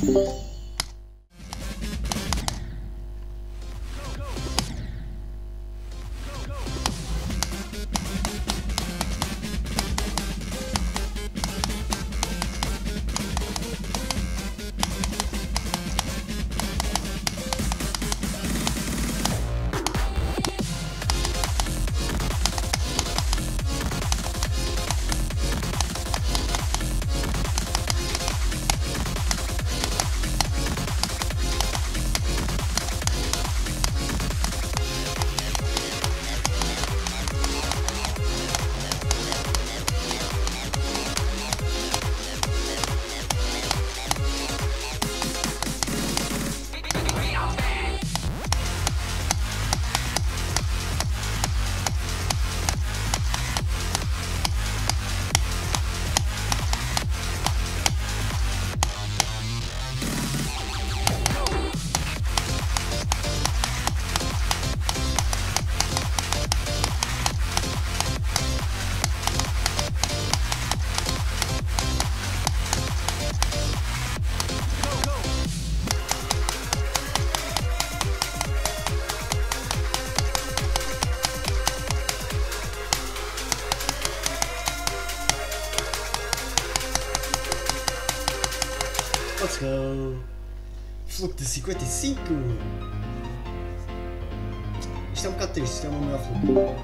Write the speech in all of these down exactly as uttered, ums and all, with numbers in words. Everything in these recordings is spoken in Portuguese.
Let's go! Fluke de cinquenta e cinco! Isto é um bocado triste, isto é uma melhor Fluke.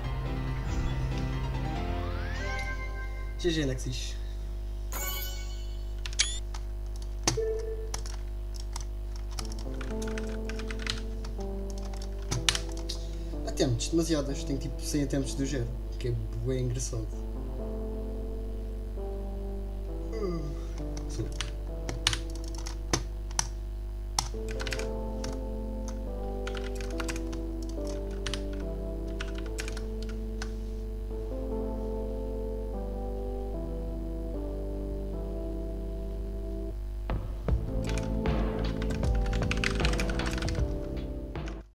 G G, Nexis. Attempts, demasiadas, tenho tipo cem attempts do zero, que é bem engraçado. Uh.